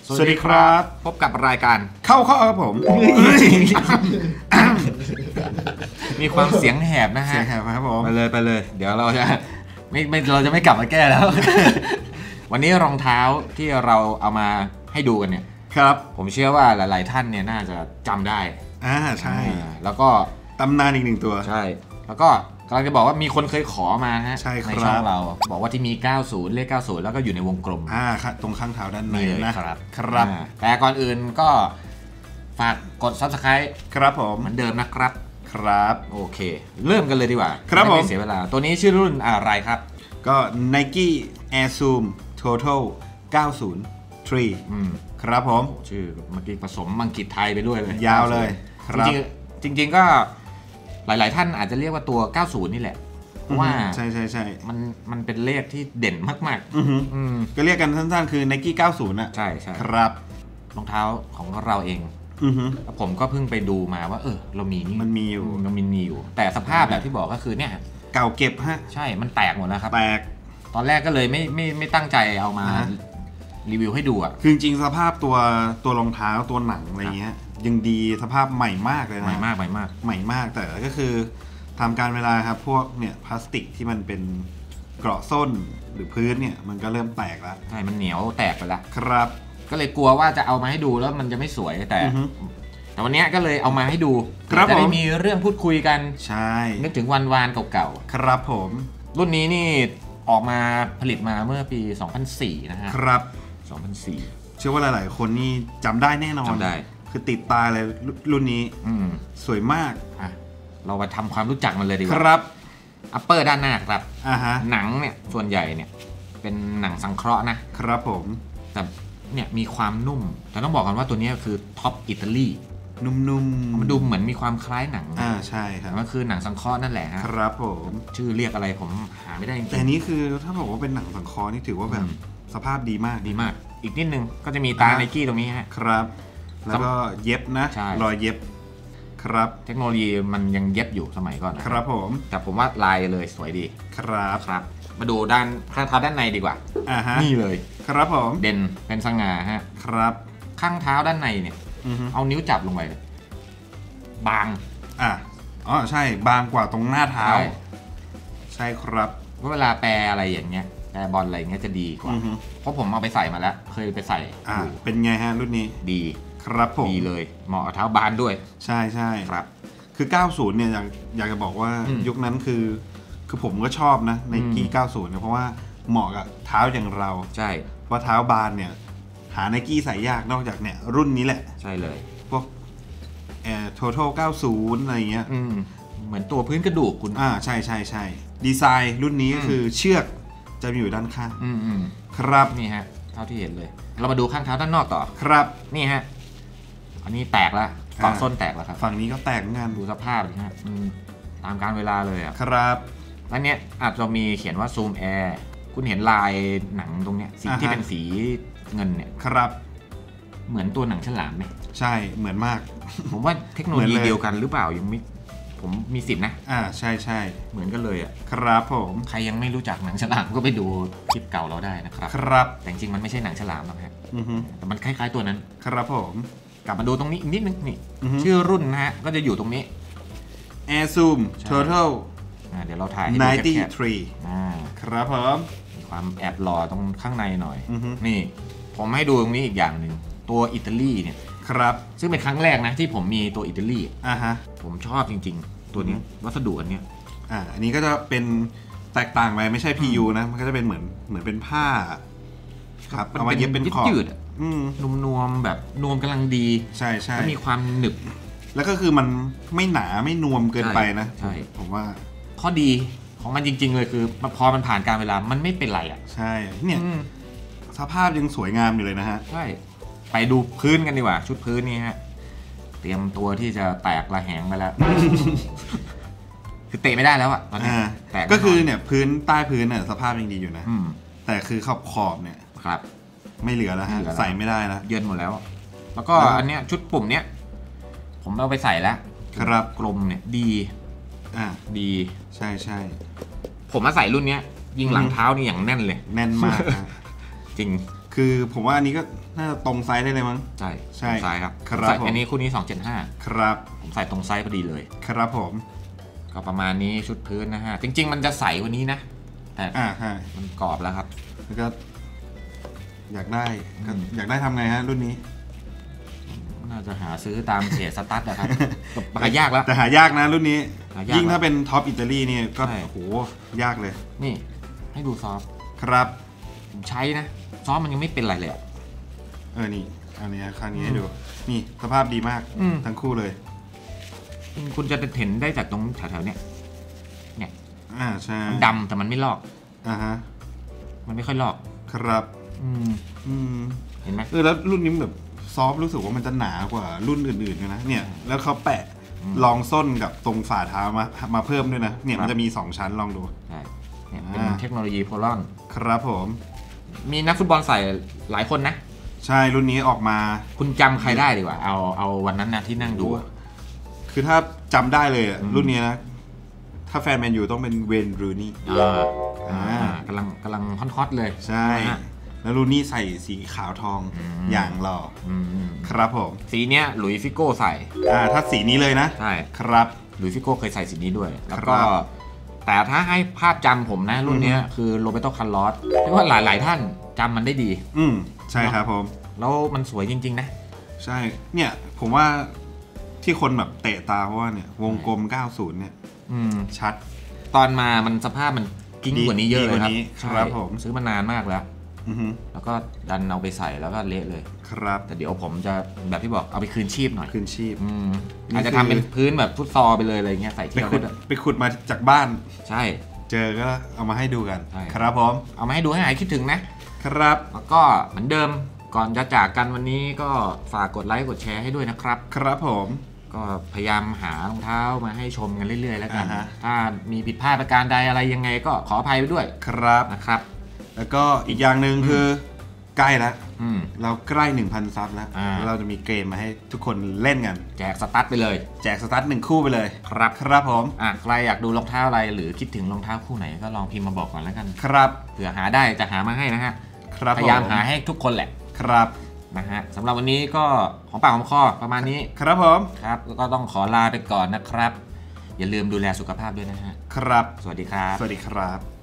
สวัสดีครับพบกับรายการเข้าครับผมมีความเสียงแหบนะฮะเสียงแหบครับผมไปเลยเดี๋ยวเราจะไม่กลับมาแก้แล้ว วันนี้รองเท้าที่เราเอามาให้ดูกันเนี่ยครับผมเชื่อว่าหลายๆท่านเนี่ยน่าจะจำได้ใช่แล้วก็ตำนานอีกหนึ่งตัวใช่แล้วก็กำลังจะบอกว่ามีคนเคยขอมาฮะในช่องเราบอกว่าที่มี90เลข90แล้วก็อยู่ในวงกลมตรงข้างเท้าด้านในนะครับครับแต่ก่อนอื่นก็ฝากกด Subscribe ครับผมเหมือนเดิมนะครับครับโอเคเริ่มกันเลยดีกว่าครับผมไม่เสียเวลาตัวนี้ชื่อรุ่นอะไรครับก็ Nike Air Zoom Total 903ครับผมชื่อเมื่อกี้ผสมอังกฤษไทยไปด้วยเลยยาวเลยจริงก็หลายๆท่านอาจจะเรียกว่าตัว 90 นี่แหละเพราะว่าใช่มันเป็นเลขที่เด่นมากๆก็เรียกกันสั้นๆคือ Nike 90 ใช่ครับรองเท้าของเราเองแล้วผมก็เพิ่งไปดูมาว่าเรามีนี่มันมีอยู่แต่สภาพแบบที่บอกก็คือเนี่ยเก่าเก็บฮะใช่มันแตกหมดแล้วครับแตกตอนแรกก็เลยไม่ตั้งใจเอามารีวิวให้ดูอ่ะคือจริงสภาพตัวรองเท้าตัวหนังอะไรเงี้ยยังดีสภาพใหม่มากเลยนะใหม่มากแต่ก็คือทำการเวลาครับพวกเนี่ยพลาสติกที่มันเป็นเกราะส้นหรือพื้นเนี่ยมันก็เริ่มแตกแล้วใช่มันเหนียวแตกไปแล้วครับก็เลยกลัวว่าจะเอามาให้ดูแล้วมันจะไม่สวยแต่วันนี้ก็เลยเอามาให้ดูจะได้มีเรื่องพูดคุยกันใช่นึกถึงวันเก่าๆครับผมรุ่นนี้นี่ออกมาผลิตมาเมื่อปี 2004 นะฮะครับ 2004 เชื่อว่าหลายๆคนนี่จำได้แน่นอนจำได้คือติดตาเลยรุ่นนี้สวยมากเราไปทำความรู้จักมันเลยดีกว่าครับอัปเปอร์ด้านหน้าครับหนังเนี่ยส่วนใหญ่เนี่ยเป็นหนังสังเคราะห์นะครับผมแต่เนี่ยมีความนุ่มแต่ต้องบอกกันว่าตัวนี้คือท็อปอิตาลีนุ่มมันดูเหมือนมีความคล้ายหนังใช่ครับมันคือหนังสังเคราะห์นั่นแหละครับผมชื่อเรียกอะไรผมหาไม่ได้จริงแต่นี้คือถ้าบอกว่าเป็นหนังสังเคราะห์นี่ถือว่าแบบสภาพดีมากอีกนิดนึงก็จะมีตาไนกี้ตรงนี้ฮะครับแล้วก็เย็บนะรอยเย็บครับเทคโนโลยีมันยังเย็บอยู่สมัยก่อนนะครับผมแต่ผมว่าลายเลยสวยดีครับมาดูด้านข้างเท้าด้านในดีกว่านี่เลยครับผมเด่นเป็นสง่าฮะครับข้างเท้าด้านในเนี่ยเอานิ้วจับลงไปบางใช่บางกว่าตรงหน้าเท้าใช่ครับเวลาแปรอะไรอย่างเงี้ยแปรบอลอะไรอย่างเงี้ยจะดีกว่าเพราะผมเอาไปใส่มาแล้วเคยไปใส่เป็นไงฮะรุ่นนี้ดีครับผมดีเลยเหมาะกับเท้าบานด้วยใช่ครับคือ90เนี่ยอยากจะบอกว่ายุคนั้นคือผมก็ชอบนะในกี้90เนี่ยเพราะว่าเหมาะกับเท้าอย่างเราใช่เพราะเท้าบานเนี่ยหาไนกี้ใส่ยากนอกจากเนี่ยรุ่นนี้แหละใช่เลยพวกTotal 90อะไรเงี้ยเหมือนตัวพื้นกระดูกคุณใช่ดีไซน์รุ่นนี้ก็คือเชือกจะมีอยู่ด้านข้างครับนี่ฮะเท่าที่เห็นเลยเรามาดูข้างเท้าด้านนอกต่อครับนี่ฮะอันนี้แตกแล้วฝั่งส้นแตกแล้วครับฝั่งนี้ก็แตกเหมือนกันดูสภาพนะฮะตามการเวลาเลยครับแล้วเนี้ยอาจจะมีเขียนว่า Zoom Air คุณเห็นลายหนังตรงเนี้ยสีที่เป็นสีเงินเนี่ยครับเหมือนตัวหนังฉลามไหมใช่เหมือนมากผมว่าเทคโนโลยีเดียวกันหรือเปล่ายังไม่ผมมีสิทธินะใช่เหมือนกันเลยครับผมใครยังไม่รู้จักหนังฉลามก็ไปดูคลิปเก่าเราได้นะครับครับแต่จริงมันไม่ใช่หนังฉลามหรอกฮะแต่มันคล้ายๆตัวนั้นครับผมกลับมาดูตรงนี้อีกนิดนึงนี่ชื่อรุ่นนะฮะก็จะอยู่ตรงนี้ Air Zoom Total เดี๋ยวเราถ่ายให้ดู 93ครับผมมีความแอบหล่อตรงข้างในหน่อยนี่ผมให้ดูตรงนี้อีกอย่างหนึ่งตัวอิตาลีเนี่ยครับซึ่งเป็นครั้งแรกนะที่ผมมีตัวอิตาลีผมชอบจริงๆตัวนี้วัสดุอันนี้อันนี้ก็จะเป็นแตกต่างไปไม่ใช่ PU นะมันก็จะเป็นเหมือนเป็นผ้าครับเอามาเย็บเป็นขอบยืดนวมแบบนวมกำลังดีใช่แล้วมีความหนึบแล้วก็คือมันไม่หนาไม่นวมเกินไปนะใช่ผมว่าข้อดีของมันจริงๆเลยคือพอมันผ่านการเวลามันไม่เป็นไรใช่เนี่ยสภาพยังสวยงามอยู่เลยนะฮะใช่ไปดูพื้นกันดีกว่าชุดพื้นนี่ฮะเตรียมตัวที่จะแตกระแหงไปแล้วคือเตะไม่ได้แล้วตอนนี้ก็คือเนี่ยพื้นใต้พื้นเนี่ยสภาพยังดีอยู่นะแต่คือขอบเนี่ยครับไม่เหลือแล้วฮะใส่ไม่ได้แล้วเยินหมดแล้วแล้วก็อันเนี้ยชุดปุ่มเนี้ยผมเอาไปใส่แล้วครับกลมเนี่ยดีใช่ผมมาใส่รุ่นเนี้ยยิงหลังเท้านี่อย่างแน่นเลยแน่นมากจริงคือผมว่าอันนี้ก็น่าจะตรงไซส์ได้เลยมั้งใช่ใช่ไซส์ครับครับผมอันนี้คู่นี้275 ครับผมใส่ตรงไซส์พอดีเลยครับผมก็ประมาณนี้ชุดพื้นนะฮะจริงๆมันจะใสกว่านี้นะแต่ใช่มันกรอบแล้วครับแล้วก็อยากได้ทำไงฮะรุ่นนี้น่าจะหาซื้อตามเสียสตาร์ทนะครับหายากแล้วแต่หายากนะรุ่นนี้ยิ่งถ้าเป็นท็อปอิตาลีเนี่ยก็โหยากเลยนี่ให้ดูซอฟครับผมใช้นะซอฟมันยังไม่เป็นไรเลยนี่อันนี้ข้างนี้ให้ดูนี่สภาพดีมากทั้งคู่เลยคุณจะเห็นได้จากตรงแถวๆเนี้ยใช่ดำแต่มันไม่ลอกฮะมันไม่ค่อยลอกครับเห็นไหมแล้วรุ่นนี้แบบซอฟรู้สึกว่ามันจะหนากว่ารุ่นอื่นๆนะเนี่ยแล้วเขาแปะรองส้นกับตรงฝ่าเท้ามาเพิ่มด้วยนะเนี่ยมันจะมี2ชั้นลองดูใช่เนี่ยเป็นเทคโนโลยีโพลอนครับผมมีนักฟุตบอลใส่หลายคนนะใช่รุ่นนี้ออกมาคุณจำใครได้ดีกว่าเอาวันนั้นนะที่นั่งดูคือถ้าจำได้เลยรุ่นนี้นะถ้าแฟนแมนยูต้องเป็นเวนรูนี่กำลังฮอตเลยใช่แล้วรูนี่ใส่สีขาวทองอย่างหล่อครับผมสีเนี้ยหลุยส์ฟิโก้ใส่ถ้าสีนี้เลยนะใช่ครับหลุยส์ฟิโก้เคยใส่สีนี้ด้วยแล้วก็แต่ถ้าให้ภาพจำผมนะรุ่นนี้คือโรเบโต คาร์ลอสที่ว่าหลายท่านจำมันได้ดีใช่ครับผมแล้วมันสวยจริงๆนะใช่เนี่ยผมว่าที่คนแบบเตะตาเพราะว่าเนี่ยวงกลม90เนี่ยชัดตอนมามันสภาพมันกิ้งกว่านี้เยอะเลยครับผมซื้อมานานมากแล้วแล้วก็ดันเอาไปใส่แล้วก็เละเลยครับแต่เดี๋ยวผมจะแบบที่บอกเอาไปคืนชีพหน่อยคืนชีพอาจจะทำเป็นพื้นแบบฟุตซอลไปเลยอะไรเงี้ยใส่เที่ยวไปขุดมาจากบ้านใช่เจอก็เอามาให้ดูกันครับผมเอามาให้ดูให้หายคิดถึงนะครับแล้วก็เหมือนเดิมก่อนจะจากกันวันนี้ก็ฝากกดไลค์กดแชร์ให้ด้วยนะครับครับผมก็พยายามหารองเท้ามาให้ชมกันเรื่อยๆแล้วกันถ้ามีผิดพลาดประการใดอะไรยังไงก็ขออภัยไปด้วยครับนะครับแล้วก็อีกอย่างหนึ่งคือใกล้แล้วเราใกล้ 1,000 ซับแล้วเราจะมีเกมมาให้ทุกคนเล่นกันแจกสตั๊ดไปเลยแจกสตั๊ด1คู่ไปเลยครับผมใครอยากดูรองเท้าอะไรหรือคิดถึงรองเท้าคู่ไหนก็ลองพิมพ์มาบอกก่อนแล้วกันครับเผื่อหาได้จะหามาให้นะฮะพยายามหาให้ทุกคนแหละครับนะฮะสำหรับวันนี้ก็ของปากของคอประมาณนี้ครับผมครับแล้วก็ต้องขอลาไปก่อนนะครับอย่าลืมดูแลสุขภาพด้วยนะฮะครับสวัสดีครับสวัสดีครับ